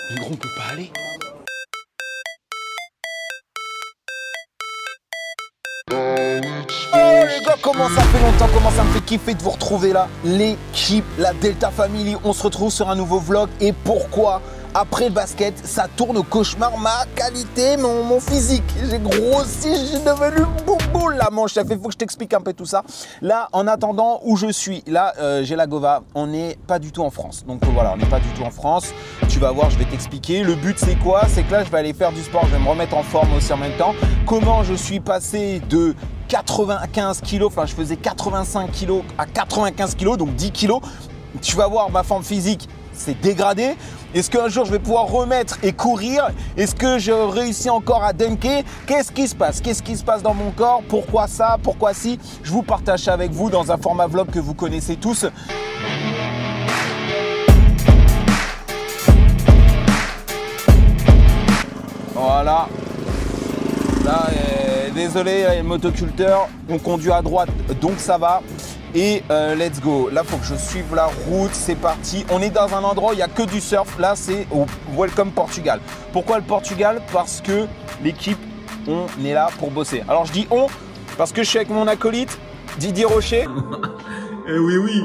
Mais gros, on peut pas aller. Oh les gars, comment ça fait longtemps, comment ça me fait kiffer de vous retrouver là. L'équipe, la Delta Family, on se retrouve sur un nouveau vlog. Et pourquoi? Après le basket, ça tourne au cauchemar, ma qualité, mon physique. J'ai grossi, j'ai devenu boubou la manche. Ça fait, faut que je t'explique un peu tout ça. Là, en attendant où je suis, là, j'ai la Gova. On n'est pas du tout en France. Donc voilà, on n'est pas du tout en France. Tu vas voir, je vais t'expliquer. Le but, c'est quoi? C'est que là, je vais aller faire du sport. Je vais me remettre en forme aussi en même temps. Comment je suis passé de 95 kilos, enfin, je faisais 85 kilos à 95 kilos, donc 10 kilos. Tu vas voir, ma forme physique s'est dégradée. Est-ce qu'un jour je vais pouvoir remettre et courir? Est-ce que je réussis encore à dunker? Qu'est-ce qui se passe? Qu'est-ce qui se passe dans mon corps? Pourquoi ça? Pourquoi si? Je vous partage ça avec vous dans un format vlog que vous connaissez tous. Voilà. Là, désolé, le motoculteur, on conduit à droite, donc ça va. Et let's go. Là, il faut que je suive la route. C'est parti. On est dans un endroit où il n'y a que du surf. Là, c'est au Welcome Portugal. Pourquoi le Portugal? Parce que l'équipe, on est là pour bosser. Alors, je dis on parce que je suis avec mon acolyte, Didier Rocher. Eh oui, oui.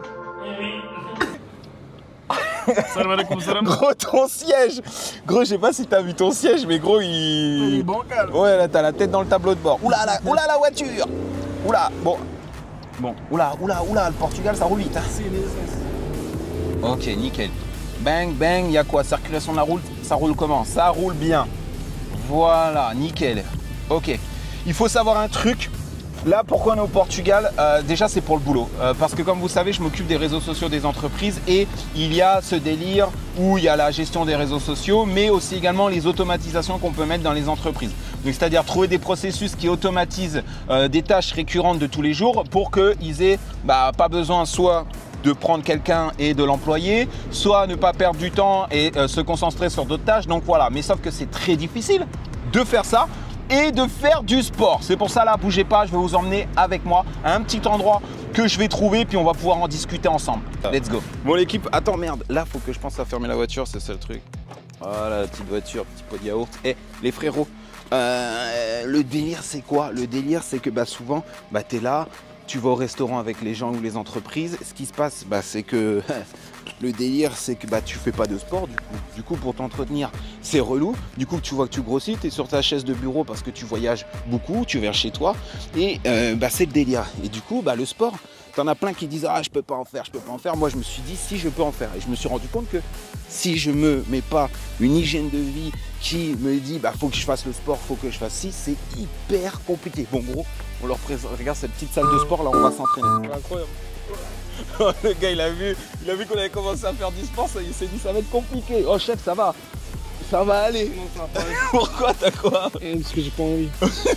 Gros, ton siège. Gros, je sais pas si t'as vu ton siège, mais gros, il est bancal. Ouais, là, t'as la tête dans le tableau de bord. Oula, la voiture. Oula, bon. Bon, oula, le Portugal, ça roule vite. Hein. Ok, nickel. Bang, bang, il y a quoi? Circulation de la route, ça roule comment? Ça roule bien. Voilà, nickel. Ok. Il faut savoir un truc. Là, pourquoi on est au Portugal? Déjà, c'est pour le boulot. Parce que comme vous savez, je m'occupe des réseaux sociaux des entreprises et il y a ce délire où il y a la gestion des réseaux sociaux, mais aussi également les automatisations qu'on peut mettre dans les entreprises. Donc, c'est-à-dire trouver des processus qui automatisent des tâches récurrentes de tous les jours pour qu'ils aient pas besoin soit de prendre quelqu'un et de l'employer, soit ne pas perdre du temps et se concentrer sur d'autres tâches. Donc voilà, mais sauf que c'est très difficile de faire ça et de faire du sport. C'est pour ça là, bougez pas, je vais vous emmener avec moi à un petit endroit que je vais trouver, puis on va pouvoir en discuter ensemble. Let's go. Bon l'équipe, attends merde, là faut que je pense à fermer la voiture, c'est ça le truc. Voilà la petite voiture, petit pot de yaourt. Eh les frérots, le délire c'est quoi? Le délire c'est que souvent t'es là, tu vas au restaurant avec les gens ou les entreprises. Ce qui se passe, c'est que le délire, c'est que tu fais pas de sport du coup. Du coup, pour t'entretenir, c'est relou. Du coup, tu vois que tu grossis, tu es sur ta chaise de bureau parce que tu voyages beaucoup, tu viens chez toi. Et c'est le délire. Et du coup, le sport, t'en as plein qui disent « Ah, je peux pas en faire, je peux pas en faire ». Moi, je me suis dit « Si, je peux en faire ». Et je me suis rendu compte que si je me mets pas une hygiène de vie qui me dit « Faut que je fasse le sport, faut que je fasse ci », c'est hyper compliqué. Bon, gros, on leur présente, regarde cette petite salle de sport, là, on va s'entraîner. Incroyable. Le gars, il a vu qu'on avait commencé à faire du sport, il s'est dit ça va être compliqué. Oh chef, ça va aller. Non, ça va pas aller. Pourquoi? T'as quoi? Parce que j'ai pas envie.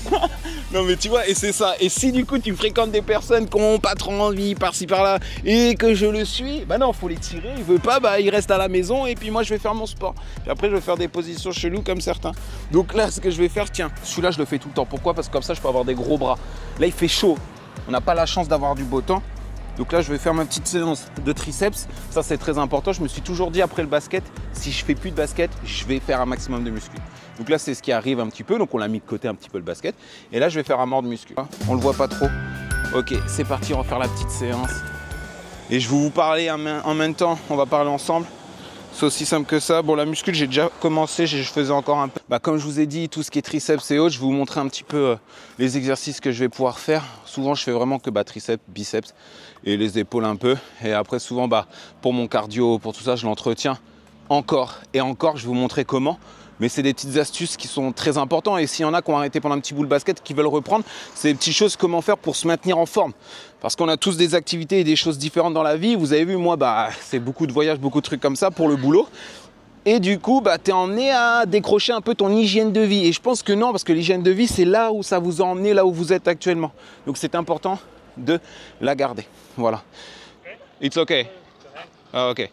Non mais tu vois, et c'est ça. Et si du coup tu fréquentes des personnes qui n'ont pas trop envie par-ci par-là et que je le suis, non, faut les tirer. Il veut pas, il reste à la maison et puis moi je vais faire mon sport. Puis après je vais faire des positions cheloues comme certains. Donc là, ce que je vais faire, tiens, celui-là je le fais tout le temps. Pourquoi? Parce que comme ça je peux avoir des gros bras. Là il fait chaud. On n'a pas la chance d'avoir du beau temps. Donc là, je vais faire ma petite séance de triceps. Ça, c'est très important. Je me suis toujours dit après le basket, si je fais plus de basket, je vais faire un maximum de muscu. Donc là, c'est ce qui arrive un petit peu. Donc on l'a mis de côté un petit peu le basket. Et là, je vais faire un mort de muscu. On le voit pas trop. Ok, c'est parti. On va faire la petite séance. Et je vais vous parler en même temps. On va parler ensemble. C'est aussi simple que ça. Bon, la muscu, j'ai déjà commencé, je faisais encore un peu. Comme je vous ai dit, tout ce qui est triceps et autres, je vais vous montrer un petit peu les exercices que je vais pouvoir faire. Souvent, je fais vraiment que triceps, biceps et les épaules un peu. Et après, souvent, pour mon cardio, pour tout ça, je l'entretiens encore et encore. Je vais vous montrer comment. Mais c'est des petites astuces qui sont très importantes. Et s'il y en a qui ont arrêté pendant un petit bout le basket, qui veulent reprendre, c'est des petites choses, comment faire pour se maintenir en forme. Parce qu'on a tous des activités et des choses différentes dans la vie. Vous avez vu, moi, c'est beaucoup de voyages, beaucoup de trucs comme ça pour le boulot. Et du coup, tu es emmené à décrocher un peu ton hygiène de vie. Et je pense que non, parce que l'hygiène de vie, c'est là où ça vous a emmené, là où vous êtes actuellement. Donc c'est important de la garder. Voilà. It's okay. Ah, ok.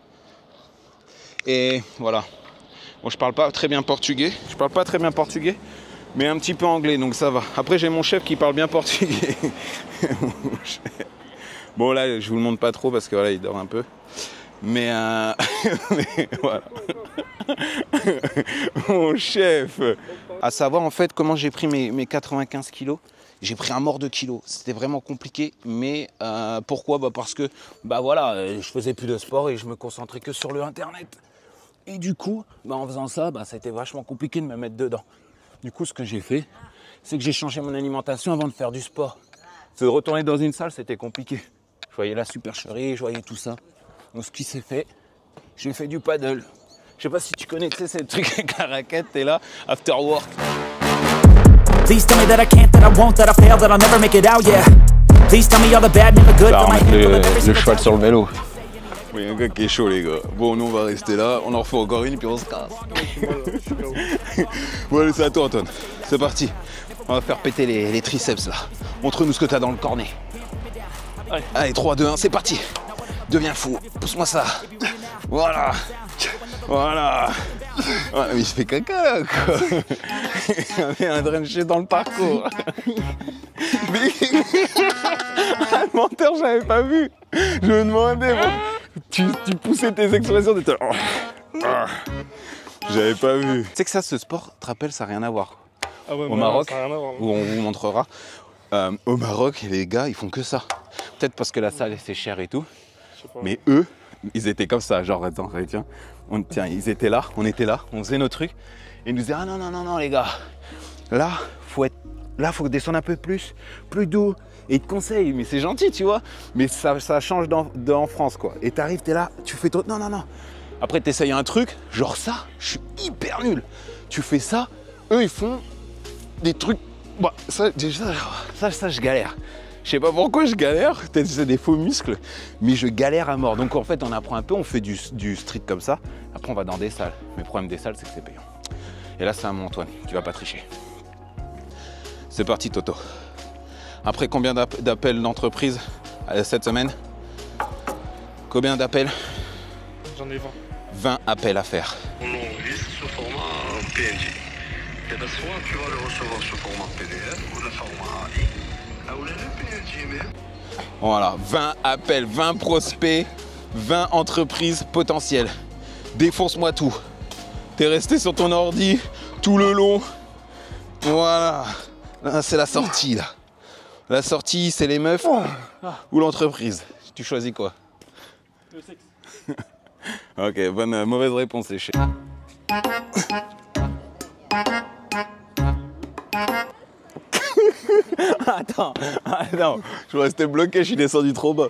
Et voilà. Bon, je parle pas très bien portugais. Mais un petit peu anglais, donc ça va. Après, j'ai mon chef qui parle bien portugais. Bon, là, je vous le montre pas trop parce que voilà, il dort un peu. Mais Mais voilà. Mon chef. À savoir en fait comment j'ai pris mes 95 kilos. J'ai pris un mort de kilos. C'était vraiment compliqué. Mais pourquoi? Parce que voilà, je faisais plus de sport et je me concentrais que sur le internet. Et du coup, en faisant ça, c'était vachement compliqué de me mettre dedans. Du coup, ce que j'ai fait, c'est que j'ai changé mon alimentation avant de faire du sport. De retourner dans une salle, c'était compliqué. Je voyais la supercherie, je voyais tout ça. Donc ce qui s'est fait, j'ai fait du paddle. Je sais pas si tu connais, tu sais, c'est le truc avec la raquette, t'es là, after work. Please tell me that I can't, that I won't, that I fail, that I'll never make it out, yeah. Please tell me all the bad, never good. On va mettre le cheval sur le vélo. Oui, il y a un gars qui est chaud, les gars. Bon, nous on va rester là, on en refait encore une, puis on se casse. Bon, allez, c'est à toi, Antoine. C'est parti. On va faire péter les triceps là. Montre-nous ce que t'as dans le cornet. Ouais. Allez, 3, 2, 1, c'est parti. Deviens fou, pousse-moi ça. Voilà. Voilà. Ouais, mais il se fait caca là, quoi. Il y a un drenché dans le parcours. Mais... Un menteur, j'avais pas vu. Je me demandais, bon, tu poussais tes expressions, t'étais là. J'avais pas vu. Tu sais que ça, ce sport, te rappelle, ça n'a rien à voir. Ah ouais, au Maroc, où on vous montrera, au Maroc, les gars, ils font que ça. Peut-être parce que la salle, c'est cher et tout. Mais eux, ils étaient comme ça, genre, attends, tiens, ils étaient là, on était là, on faisait nos trucs. Et ils nous disaient, ah non, les gars, là, faut descendre un peu plus doux. Et ils te conseillent, mais c'est gentil, tu vois. Mais ça change en France, quoi. Et t'arrives, t'es là, tu fais trop, non. Après, t'essayes un truc, genre ça, je suis hyper nul. Tu fais ça, eux, ils font des trucs, ça, je galère. Je sais pas pourquoi je galère, peut-être c'est des faux muscles, mais je galère à mort. Donc en fait, on apprend un peu, on fait du street comme ça. Après, on va dans des salles. Mais le problème des salles, c'est que c'est payant. Et là, c'est à mon Antoine, tu vas pas tricher. C'est parti, Toto. Après, combien d'appels d'entreprise cette semaine? Combien d'appels? J'en ai 20. 20 appels à faire. On enregistre sous format PNG. Et bien soit tu vas le recevoir sous format PDF ou le format AI. Voilà, 20 appels, 20 prospects, 20 entreprises potentielles. Défonce-moi tout. T'es resté sur ton ordi tout le long. Voilà. Là, c'est la sortie, là. La sortie, c'est les meufs ou l'entreprise. Tu choisis quoi? Le sexe. Ok, mauvaise réponse, c'est chier. Attends, je restais bloqué, je suis descendu trop bas.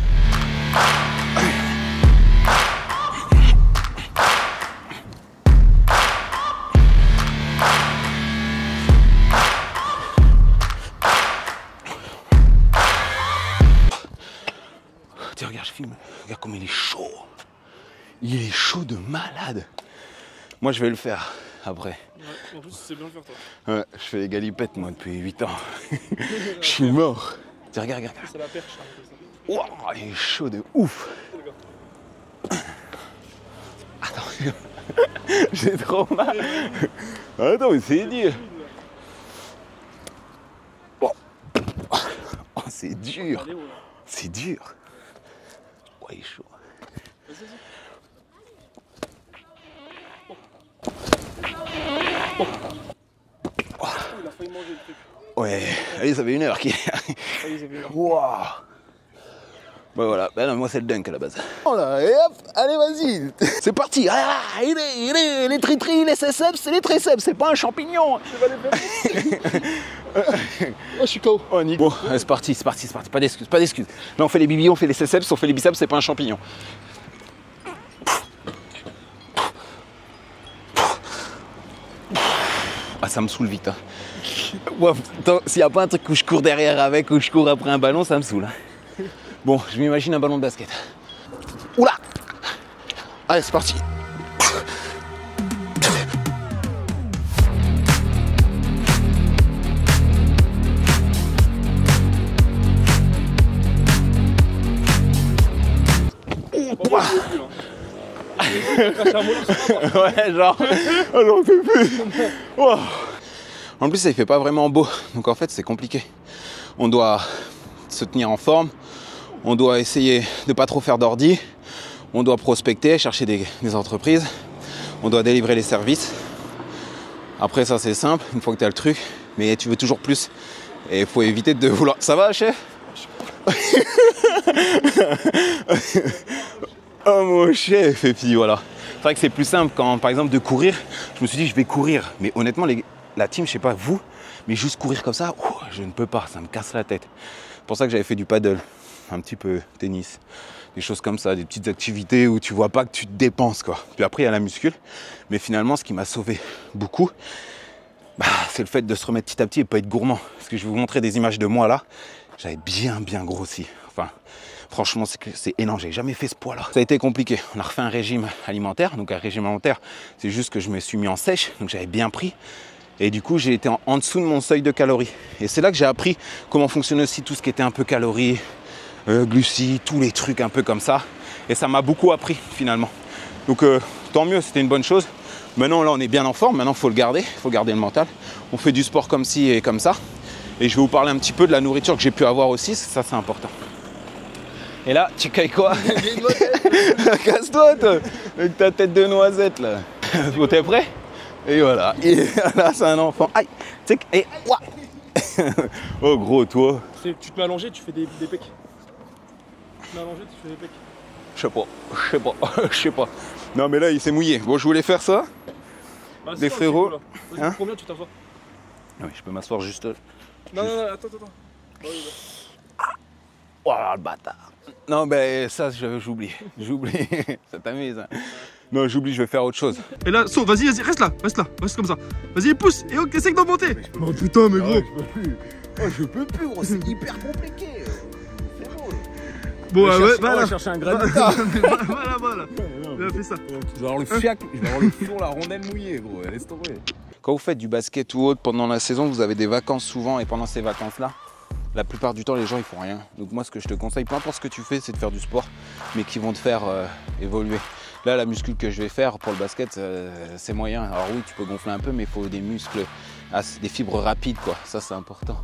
Tiens, regarde, je filme. Regarde comme il est chaud. Il est chaud de malade. Moi, je vais le faire après. Ouais, en plus, c'est bien le faire, toi. Ouais, je fais les galipettes, moi, depuis 8 ans. Je suis mort. Tiens, regarde. C'est la perche. Hein, wow, il est chaud de ouf. Attends, j'ai trop mal. Attends, mais c'est dur. Oh, c'est dur. C'est dur. Ouais, il est chaud. Il a failli manger le truc. Ouais, allez, ça fait 1 heure qu'il est. Waouh. Bah voilà, non, moi c'est le dunk à la base. Voilà, et hop, allez vas-y, c'est parti. Ah, les tri-tri, les triceps, c'est les triceps, c'est pas un champignon. Oh, je suis KO. Oh, bon, allez, c'est parti, pas d'excuses. Là on fait les bibis, on fait les triceps, on fait les biceps, c'est pas un champignon. Ah, ça me saoule vite. Hein. Ouais, s'il n'y a pas un truc où je cours derrière avec, où je cours après un ballon, ça me saoule. Hein. Bon, je m'imagine un ballon de basket. Oula! Allez, c'est parti. Ouais, genre, j'en peux plus. Wow. En plus, ça ne fait pas vraiment beau, donc en fait, c'est compliqué. On doit se tenir en forme, on doit essayer de pas trop faire d'ordi, On doit prospecter, chercher des entreprises. On doit délivrer les services. Après ça c'est simple, une fois que tu as le truc, mais tu veux toujours plus. Et il faut éviter de vouloir... Ça va, chef? Oh mon chef. Et puis voilà. C'est vrai que c'est plus simple quand, par exemple, de courir. Je me suis dit, je vais courir. Mais honnêtement, la team, je sais pas vous, mais juste courir comme ça, je ne peux pas. Ça me casse la tête. C'est pour ça que j'avais fait du paddle, un petit peu tennis, des choses comme ça, des petites activités où tu vois pas que tu te dépenses, quoi. Puis après, il y a la muscule. Mais finalement, ce qui m'a sauvé beaucoup, c'est le fait de se remettre petit à petit et pas être gourmand. Parce que je vais vous montrer des images de moi là. J'avais bien grossi. Enfin, franchement, c'est énorme. J'ai jamais fait ce poids-là. Ça a été compliqué. On a refait un régime alimentaire. Donc un régime alimentaire, c'est juste que je me suis mis en sèche. Donc j'avais bien pris. Et du coup, j'ai été en dessous de mon seuil de calories. Et c'est là que j'ai appris comment fonctionnait aussi tout ce qui était un peu calories, glucides, tous les trucs un peu comme ça. Et ça m'a beaucoup appris finalement. Donc tant mieux, c'était une bonne chose. Maintenant, là, on est bien en forme. Maintenant, il faut le garder. Il faut garder le mental. On fait du sport comme ci et comme ça. Et je vais vous parler un petit peu de la nourriture que j'ai pu avoir aussi. Ça, c'est important. Et là, tu cailles quoi? Casse-toi, toi, avec ta tête de noisette, là. Bon, t'es prêt? Et voilà. Et là, c'est un enfant. Aïe, tic, et ouah. Oh, gros, toi. Tu te mets allongé, tu fais des pecs. Tu te mets allongé, tu fais des pecs. Je sais pas. Non, mais là, il s'est mouillé. Bon, je voulais faire ça. Bah, des frérots. Hein? Combien tu t'assois? Oui, je peux m'asseoir juste. Non, attends. Oh, le bâtard. Non, ben ça, j'oublie. Ça t'amuse. Hein. Non, j'oublie, je vais faire autre chose. Et là, saute, vas-y, reste là, reste comme ça. Vas-y, pousse, et ok, essaye d'en monter. Oh putain, mais gros. Je peux plus, gros, c'est hyper compliqué. C'est beau. Bon, ouais, on va chercher un grain de Voilà. Il a fait ça. Je vais avoir le fiac, je vais avoir le fion, la rondelle mouillée, gros, laisse tomber. Quand vous faites du basket ou autre pendant la saison, vous avez des vacances souvent, et pendant ces vacances-là, la plupart du temps, les gens ils font rien. Donc moi, ce que je te conseille, peu importe ce que tu fais, c'est de faire du sport, mais qui vont te faire évoluer. Là, la muscule que je vais faire pour le basket, c'est moyen. Alors oui, tu peux gonfler un peu, mais il faut des muscles, des fibres rapides, quoi. Ça, c'est important.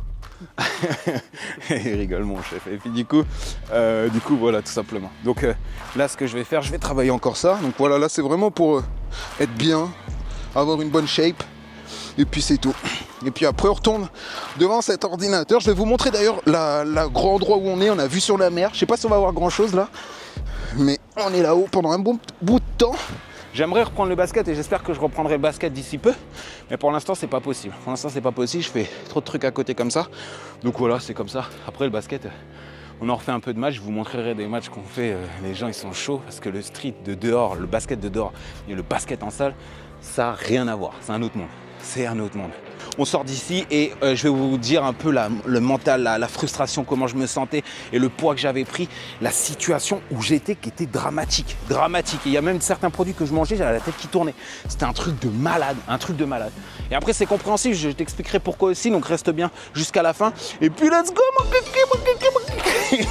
Il rigole, mon chef. Et puis du coup, voilà, tout simplement. Donc là, ce que je vais faire, je vais travailler encore ça. Donc voilà, là, c'est vraiment pour être bien, avoir une bonne shape. Et puis c'est tout. Et puis après on retourne devant cet ordinateur. Je vais vous montrer d'ailleurs le grand endroit où on est. On a vue sur la mer. Je sais pas si on va voir grand chose là. Mais on est là-haut pendant un bon bout de temps. J'aimerais reprendre le basket et j'espère que je reprendrai le basket d'ici peu. Mais pour l'instant c'est pas possible. Pour l'instant c'est pas possible. Je fais trop de trucs à côté comme ça. Donc voilà, c'est comme ça. Après le basket, on en refait un peu de matchs. Je vous montrerai des matchs qu'on fait. Les gens ils sont chauds parce que le street de dehors, le basket de dehors et le basket en salle, ça n'a rien à voir. C'est un autre monde. C'est un autre monde. On sort d'ici et je vais vous dire un peu le mental, la frustration, comment je me sentais et le poids que j'avais pris, la situation où j'étais qui était dramatique. Et il y a même certains produits que je mangeais, j'avais la tête qui tournait. C'était un truc de malade, Et après c'est compréhensible, je t'expliquerai pourquoi aussi, donc reste bien jusqu'à la fin. Et puis let's go mon kiki.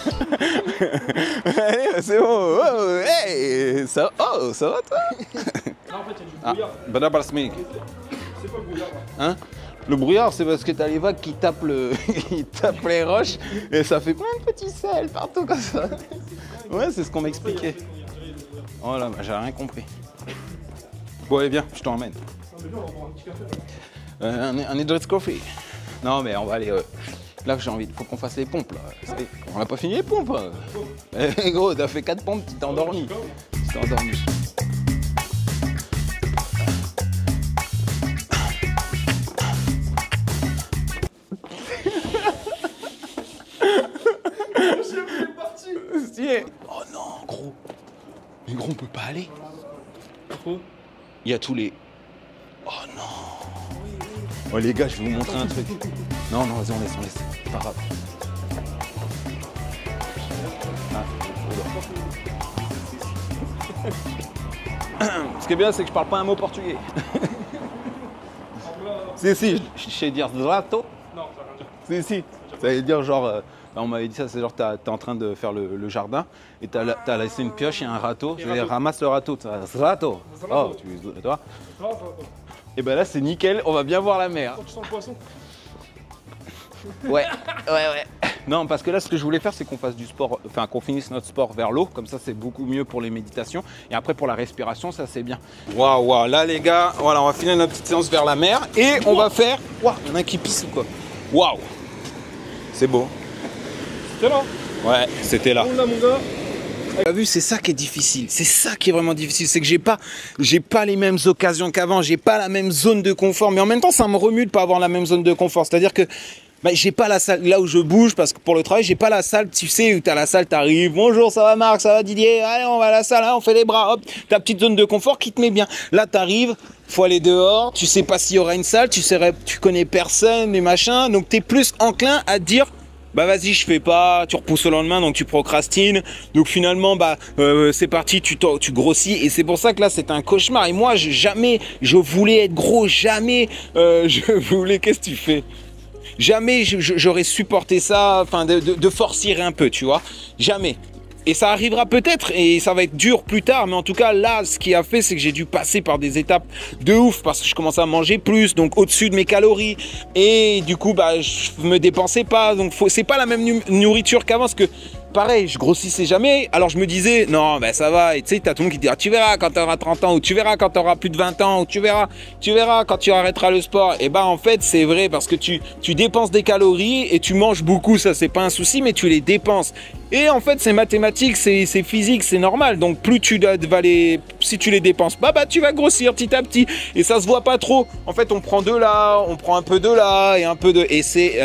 Allez, c'est bon. Oh, hey, ça va toi? Ah, en fait, il y a du brouillard. Badabasmik. C'est pas le brouillard. Hein? Le brouillard, c'est parce que t'as les vagues qui tapent, qui tapent les roches et ça fait plein de petits sels partout comme ça. Ouais, c'est ce qu'on m'expliquait. Oh là, j'ai rien compris. Bon, allez, viens, je t'emmène. Un Idris Coffee. Non, mais on va aller. Là, j'ai envie, faut qu'on fasse les pompes. Là. On n'a pas fini les pompes. Eh, gros, t'as fait 4 pompes, tu t'es endormi. Oh non, gros. Mais gros, on peut pas aller. Pourquoi? Il y a tous les... Oh non. Oh les gars, je vais vous montrer un truc. Non, vas-y, on laisse. C'est pas grave. Ce qui est bien, c'est que je parle pas un mot portugais. Si, je sais dire rato. Non, ça va rien dire. Si. Ça veut dire genre... on m'avait dit ça, c'est genre t'es en train de faire le jardin et t'as laissé une pioche et un râteau. Je vais ramasse le râteau. Râteau. Oh, tu vois. Et ben là c'est nickel, on va bien voir la mer. Quand tu sens le poisson. Ouais. Non, parce que là, ce que je voulais faire, c'est qu'on fasse du sport, enfin qu'on finisse notre sport vers l'eau. Comme ça, c'est beaucoup mieux pour les méditations. Et après, pour la respiration, ça c'est bien. Waouh, waouh. Là, les gars, voilà, on va finir notre petite séance vers la mer. Et on va faire... Waouh, il y en a un qui pisse ou quoi? Waouh. C'est beau. C'était là. Ouais, c'était là. On l'a, mon gars. T'as vu, c'est ça qui est difficile. C'est ça qui est vraiment difficile. C'est que j'ai pas les mêmes occasions qu'avant. J'ai pas la même zone de confort. Mais en même temps, ça me remue de pas avoir la même zone de confort. C'est-à-dire que bah, j'ai pas la salle là où je bouge parce que pour le travail, j'ai pas la salle, tu sais, où t'as la salle, t'arrives, bonjour, ça va Marc, ça va Didier, allez, on va à la salle, hein, on fait les bras, hop, ta petite zone de confort qui te met bien. Là, t'arrives, faut aller dehors, tu sais pas s'il y aura une salle, tu connais personne, les machins, donc t'es plus enclin à te dire, bah vas-y, je fais pas, tu repousses au lendemain, donc tu procrastines. Donc finalement, bah c'est parti, tu grossis. Et c'est pour ça que là, c'est un cauchemar. Et moi, jamais je voulais être gros, jamais je voulais. Qu'est-ce que tu fais? Jamais j'aurais supporté ça, enfin de forcier un peu, tu vois. Jamais. Et ça arrivera peut-être et ça va être dur plus tard, mais en tout cas là ce qui a fait c'est que j'ai dû passer par des étapes de ouf parce que je commençais à manger plus, donc au-dessus de mes calories et du coup bah je me dépensais pas, donc c'est pas la même nourriture qu'avant parce que pareil, je grossissais jamais, alors je me disais non ben ça va, et tu sais t'as tout le monde qui te dira tu verras quand tu auras 30 ans ou tu verras quand tu auras plus de 20 ans ou tu verras quand tu arrêteras le sport. Et bah en fait c'est vrai parce que tu dépenses des calories et tu manges beaucoup, ça c'est pas un souci, mais tu les dépenses. Et en fait, c'est mathématique, c'est physique, c'est normal. Donc, plus tu vas si tu les dépenses pas, bah, tu vas grossir petit à petit. Et ça se voit pas trop. En fait, on prend de là, on prend un peu de là et un peu de... Et c'est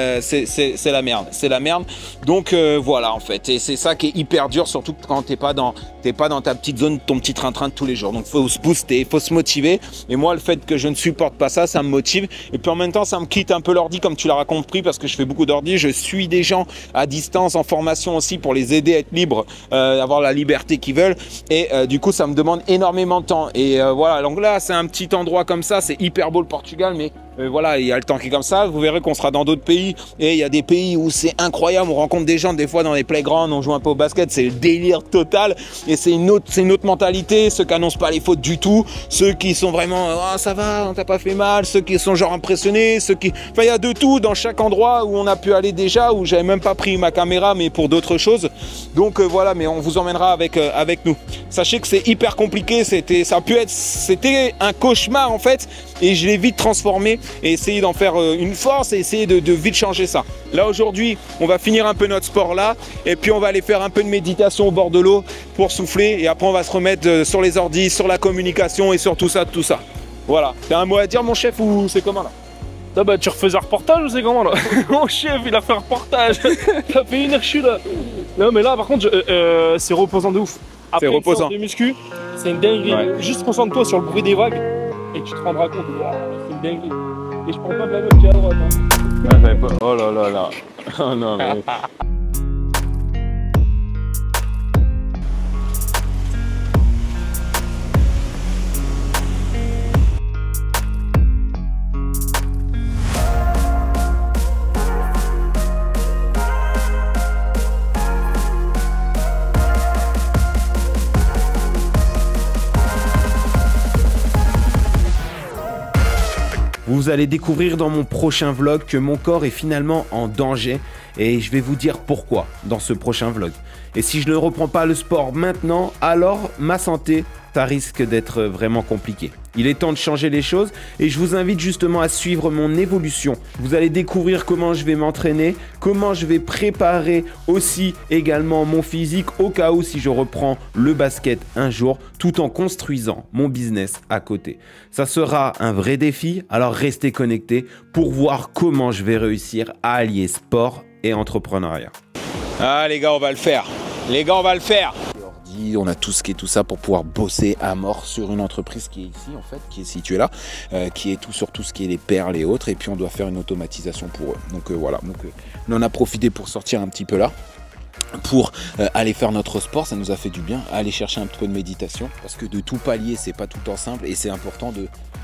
la merde. C'est la merde. Donc, voilà, en fait. Et c'est ça qui est hyper dur, surtout quand t'es pas dans ta petite zone, ton petit train-train de tous les jours. Donc, faut se booster, faut se motiver. Et moi, le fait que je ne supporte pas ça, ça me motive. Et puis, en même temps, ça me quitte un peu l'ordi, comme tu l'auras compris, parce que je fais beaucoup d'ordi. Je suis des gens à distance, en formation aussi, pour les aider à être libres, avoir la liberté qu'ils veulent. Et du coup, ça me demande énormément de temps. Et voilà, donc là, c'est un petit endroit comme ça. C'est hyper beau le Portugal, mais voilà, il y a le temps qui est comme ça. Vous verrez qu'on sera dans d'autres pays. Et il y a des pays où c'est incroyable. On rencontre des gens, des fois, dans les playgrounds. On joue un peu au basket. C'est le délire total. Et c'est une autre mentalité. Ceux qui annoncent pas les fautes du tout. Ceux qui sont vraiment, ah, ça va, on t'a pas fait mal. Ceux qui sont genre impressionnés. Enfin, il y a de tout dans chaque endroit où on a pu aller déjà, où j'avais même pas pris ma caméra, mais pour d'autres choses. Donc voilà, mais on vous emmènera avec nous. Sachez que c'est hyper compliqué. C'était un cauchemar en fait. Et je l'ai vite transformé et essayer d'en faire une force et essayer de vite changer ça. Là aujourd'hui, on va finir un peu notre sport là et puis on va aller faire un peu de méditation au bord de l'eau pour souffler et après on va se remettre sur les ordis, sur la communication et sur tout ça, Voilà. T'as un mot à dire mon chef ou c'est comment là? Ah bah tu refaisais un reportage ou c'est comment là? Mon chef il a fait un reportage. Ça fait 1 heure que je suis là. Non mais là par contre c'est reposant de ouf. Après, c'est reposant. De muscu, c'est une dinguerie. Ouais. Juste concentre-toi sur le bruit des vagues et tu te rendras compte. C'est une dinguerie. Et je prends pas de la meuf qui est à droite. Hein. Oh là là là. Oh non mais... Vous allez découvrir dans mon prochain vlog que mon corps est finalement en danger et je vais vous dire pourquoi dans ce prochain vlog. Et si je ne reprends pas le sport maintenant, alors ma santé, ça risque d'être vraiment compliqué. Il est temps de changer les choses et je vous invite justement à suivre mon évolution. Vous allez découvrir comment je vais m'entraîner, comment je vais préparer aussi également mon physique au cas où si je reprends le basket un jour tout en construisant mon business à côté. Ça sera un vrai défi, alors restez connectés pour voir comment je vais réussir à allier sport et entrepreneuriat. Ah les gars, on va le faire. Les gars, on va le faire. On a tout ce qui est tout ça pour pouvoir bosser à mort sur une entreprise qui est ici en fait, qui est située là, qui est tout sur tout ce qui est les perles et autres, et puis on doit faire une automatisation pour eux. Donc voilà, donc on en a profité pour sortir un petit peu là, pour aller faire notre sport, ça nous a fait du bien, aller chercher un peu de méditation, parce que de tout pallier c'est pas tout le temps simple et c'est important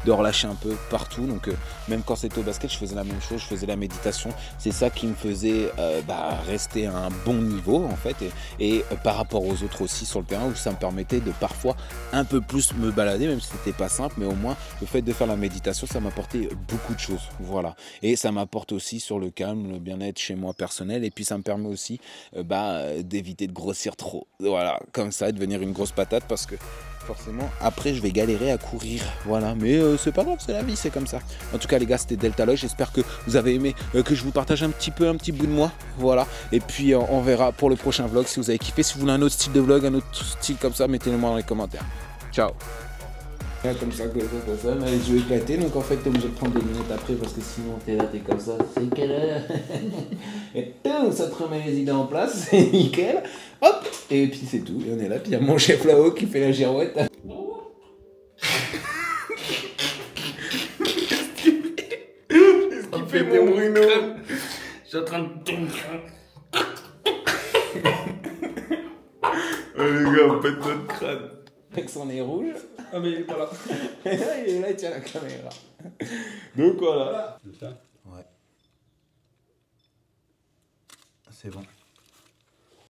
de relâcher un peu partout. Donc même quand c'était au basket, je faisais la même chose, je faisais la méditation. C'est ça qui me faisait rester à un bon niveau en fait, et par rapport aux autres aussi sur le terrain, où ça me permettait de parfois un peu plus me balader, même si c'était pas simple, mais au moins le fait de faire la méditation, ça m'apportait beaucoup de choses. Voilà, et ça m'apporte aussi sur le calme, le bien-être chez moi personnel, et puis ça me permet aussi d'éviter de grossir trop. Voilà, comme ça, devenir une grosse patate, parce que forcément après je vais galérer à courir, voilà, mais c'est pas grave, c'est la vie, c'est comme ça. En tout cas les gars, c'était Deltaloid, j'espère que vous avez aimé que je vous partage un petit bout de moi, voilà, et puis on verra pour le prochain vlog si vous avez kiffé. Si vous voulez un autre style de vlog, un autre style comme ça, mettez-le moi dans les commentaires. Ciao. Comme ça, mais je vais éclater, donc en fait t'es obligé de prendre des minutes après, parce que sinon t'es là, t'es comme ça, c'est quelle heure? Et ça te remet les idées en place, c'est nickel, hop, et puis c'est tout, et on est là, puis il y a mon chef là-haut qui fait la girouette. Qu'est-ce qu'il fait mon Bruno? Je suis en train de... Oh les gars, on pète notre crâne. Avec son nez rouge. Ah mais il est pas là. Et là, il est là, il tient la caméra. Donc voilà. C'est ça? Ouais. C'est bon.